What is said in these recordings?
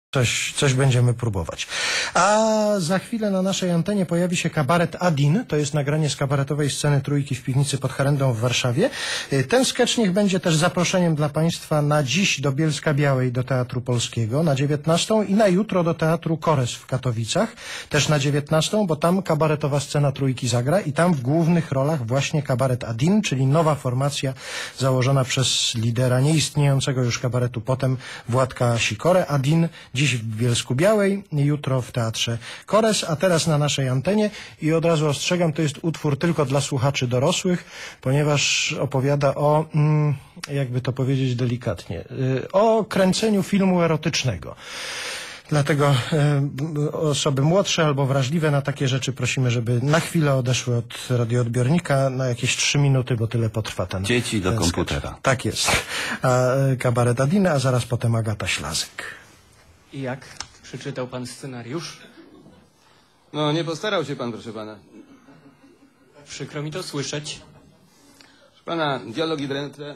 Coś będziemy próbować. A za chwilę na naszej antenie pojawi się kabaret Adin. To jest nagranie z kabaretowej sceny Trójki w piwnicy pod Harendą w Warszawie. Ten sketch niech będzie też zaproszeniem dla Państwa na dziś do Bielska-Białej do Teatru Polskiego na 19 i na jutro do Teatru Kores w Katowicach też na 19, bo tam kabaretowa scena Trójki zagra i tam w głównych rolach właśnie kabaret Adin, czyli nowa formacja założona przez lidera nieistniejącego już kabaretu potem Władka Sikorę. Adin dziś w Bielsku-Białej, jutro w Teatrze Kores, a teraz na naszej antenie i od razu ostrzegam, to jest utwór tylko dla słuchaczy dorosłych, ponieważ opowiada o, jakby to powiedzieć delikatnie, o kręceniu filmu erotycznego. Dlatego osoby młodsze albo wrażliwe na takie rzeczy prosimy, żeby na chwilę odeszły od radioodbiornika na jakieś 3 minuty, bo tyle potrwa ten Dzieci do komputera. sketch. Tak jest. Kabaret Adina, a zaraz potem Agata Ślazek. I jak? Przeczytał pan scenariusz? No, nie postarał się pan, proszę pana. Przykro mi to słyszeć. Proszę pana, dialogi drętwe.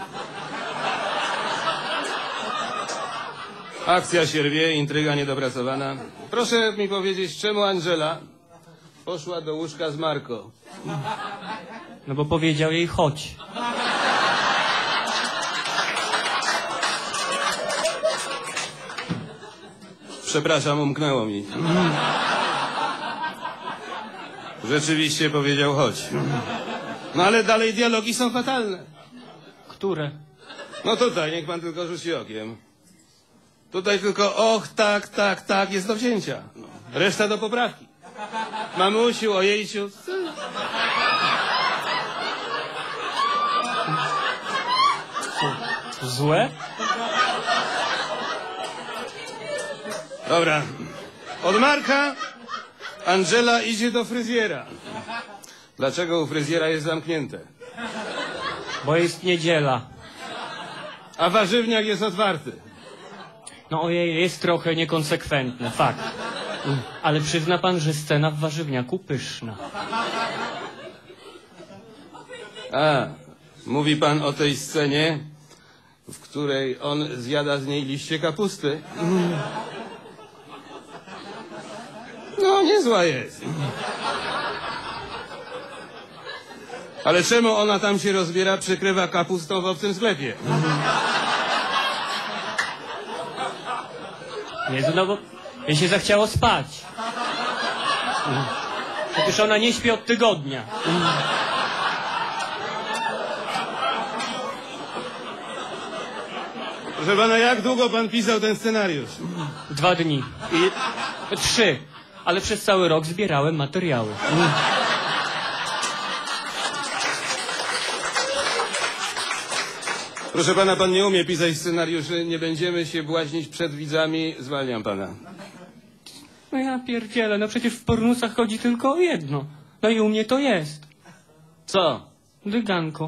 Akcja się rwie, intryga niedopracowana. Proszę mi powiedzieć, czemu Angela poszła do łóżka z Marco? No bo powiedział jej chodź. Przepraszam, umknęło mi. Rzeczywiście powiedział chodź. No ale dalej dialogi są fatalne. Które? No tutaj, niech pan tylko rzuci okiem. Tutaj tylko och, tak, tak, tak, jest do wzięcia. Reszta do poprawki. Mamusiu, ojejciu. Złe? Dobra. Od Marka Angela idzie do fryzjera. Dlaczego u fryzjera jest zamknięte? Bo jest niedziela. A warzywniak jest otwarty. No ojej, jest trochę niekonsekwentne, fakt. Ale przyzna pan, że scena w warzywniaku pyszna. A, mówi pan o tej scenie, w której on zjada z niej liście kapusty. No, niezła jest. Ale czemu ona tam się rozbiera, przykrywa kapustą w obcym sklepie? Jezu, no bo jej się zachciało spać. Przecież ona nie śpi od tygodnia. Proszę pana, jak długo pan pisał ten scenariusz? 2 dni. 3. Ale przez cały rok zbierałem materiały. Proszę pana, pan nie umie pisać scenariuszy, nie będziemy się błaźnić przed widzami, zwalniam pana. No ja pierdzielę, no przecież w pornusach chodzi tylko o jedno. No i u mnie to jest. Co? Dyganko.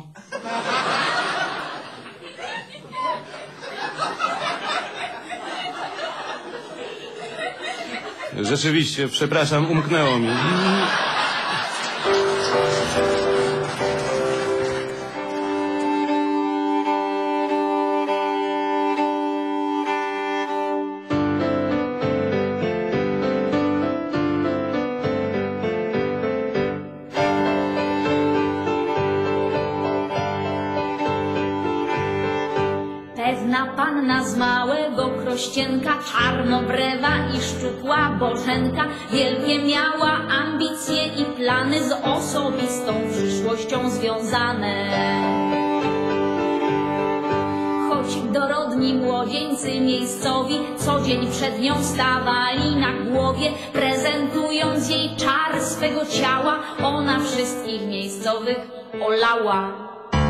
Rzeczywiście, przepraszam, umknęło mi. Pewna panna z małego Krościenka, czarnobrewa i szczupła Bożenka, wielkie miała ambicje i plany z osobistą przyszłością związane. Choć dorodni młodzieńcy miejscowi co dzień przed nią stawali na głowie, prezentując jej czar swego ciała, ona wszystkich miejscowych olała.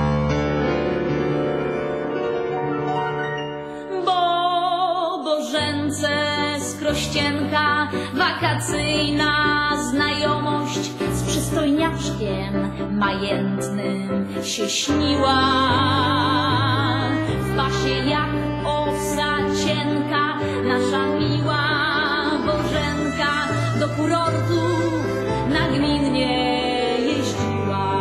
Bożence z Krościenka wakacyjna znajomość z przystojniaczkiem majętnym się śniła. W pasie jak osa cienka nasza miła Bożenka do kurortu nagminnie jeździła.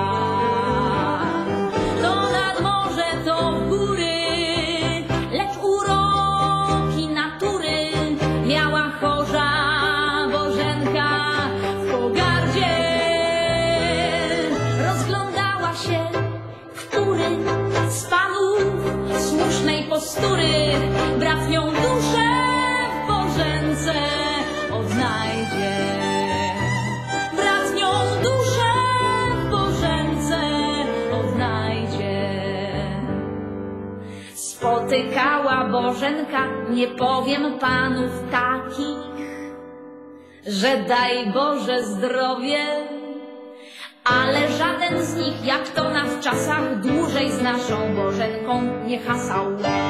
To nad morze, to w góry, lecz uroki natury miała chorza Bożenka w pogardzie. Rozglądała się, który z panów słusznej postury bratnią duszę w Bożence odnajdzie. Bratnią duszę w Bożence odnajdzie. Spotykała Bożenka, nie powiem panów takich, że daj Boże zdrowie, ale żaden z nich, jak to na w czasach, dłużej z naszą Bożenką nie hasał.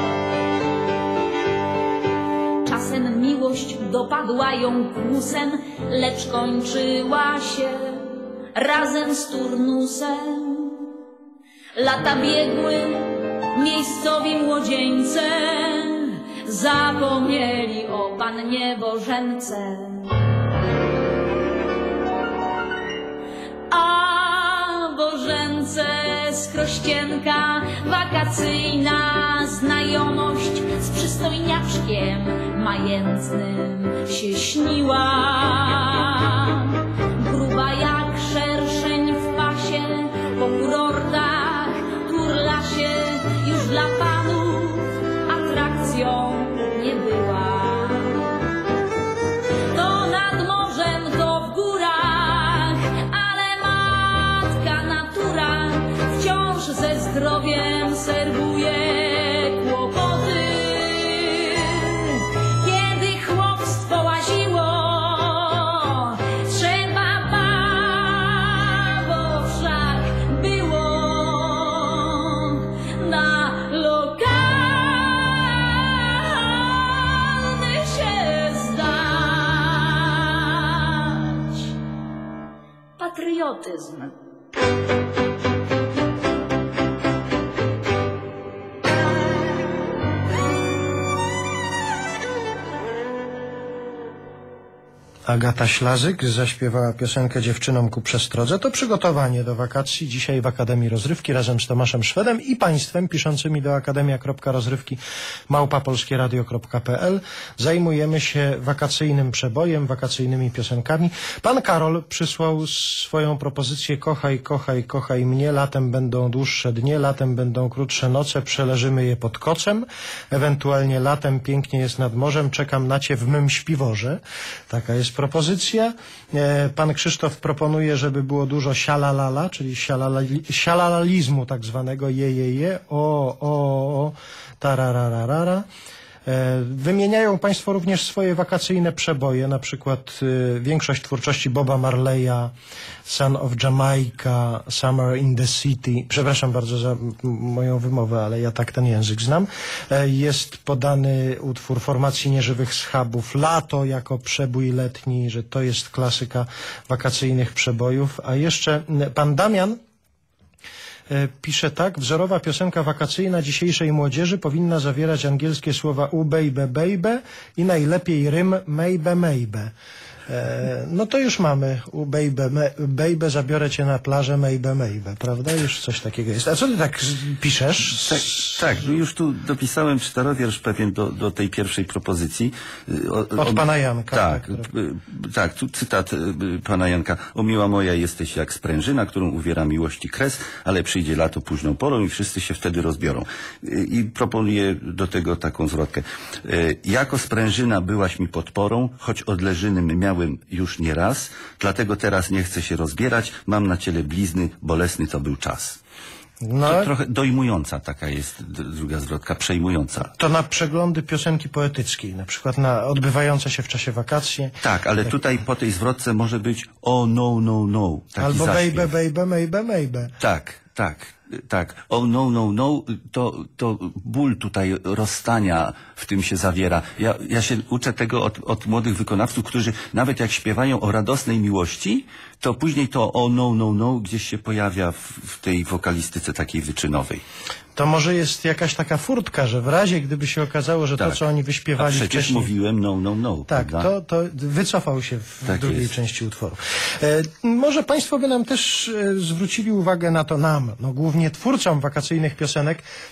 Czasem miłość dopadła ją kłusem, lecz kończyła się razem z turnusem. Lata biegły, miejscowi młodzieńce zapomnieli o pannie Bożence. A Bożence Skrościenka wakacyjna znajomość z przystojniaczkiem mającnym się śniła. Gruba jak szerszeń w pasie, po kurortach turla się, już dla panów atrakcją nie była. To nad morzem, to w górach, ale matka natura wciąż ze zdrowiem serwuje kłopoty. Kiedy chłopstwo łaziło, trzeba bo wszak było na lokalny się zdać. Patriotyzm. Agata Ślazyk zaśpiewała piosenkę Dziewczynom ku przestrodze. To przygotowanie do wakacji. Dzisiaj w Akademii Rozrywki razem z Tomaszem Szwedem i państwem piszącymi do akademia.rozrywki@polskieradio.pl zajmujemy się wakacyjnym przebojem, wakacyjnymi piosenkami. Pan Karol przysłał swoją propozycję: kochaj, kochaj, kochaj mnie, latem będą dłuższe dnie, latem będą krótsze noce, przeleżymy je pod kocem, ewentualnie latem pięknie jest nad morzem, czekam na cię w mym śpiworze. Taka jest propozycja. Pan Krzysztof proponuje, żeby było dużo sialalala, czyli sialalalizmu tak zwanego, je, o, tarararara. Wymieniają państwo również swoje wakacyjne przeboje, na przykład większość twórczości Boba Marleya, Son of Jamaica, Summer in the City. Przepraszam bardzo za moją wymowę, ale ja tak ten język znam. Jest podany utwór formacji Nieżywych Schabów, Lato jako przebój letni, że to jest klasyka wakacyjnych przebojów. A jeszcze pan Damian pisze tak: wzorowa piosenka wakacyjna dzisiejszej młodzieży powinna zawierać angielskie słowa u baby baby i najlepiej rym maybe maybe. No to już mamy u baby, zabiorę cię na plażę maybe maybe, prawda? Już coś takiego jest. A co ty tak piszesz? Tak, już tu dopisałem czterowiersz pewien do tej pierwszej propozycji. Od pana Janka. Tak, tu cytat pana Janka. O miła moja, jesteś jak sprężyna, którą uwiera miłości kres, ale przyjdzie lato późną porą i wszyscy się wtedy rozbiorą. I proponuję do tego taką zwrotkę. Jako sprężyna byłaś mi podporą, choć odleżynym miałem już nie raz, dlatego teraz nie chcę się rozbierać, mam na ciele blizny, bolesny to był czas. No, To trochę dojmująca taka jest druga zwrotka, przejmująca. to na przeglądy piosenki poetyckiej, na przykład na odbywające się w czasie wakacji. Tak, ale tutaj po tej zwrotce może być o no, no, no. Taki Albo zaśpiew. baby, maybe, maybe. Tak. O no, no, no, to ból tutaj rozstania w tym się zawiera. Ja się uczę tego od młodych wykonawców, którzy nawet jak śpiewają o radosnej miłości, to później to o no, no, no gdzieś się pojawia w tej wokalistyce takiej wyczynowej. To może jest jakaś taka furtka, że w razie gdyby się okazało, że to, co oni wyśpiewali A przecież wcześniej... mówiłem no, no, no. Tak, prawda? to wycofał się w Tak drugiej jest. części utworu. Może państwo by nam też zwrócili uwagę na to, no głównie twórcom wakacyjnych piosenek,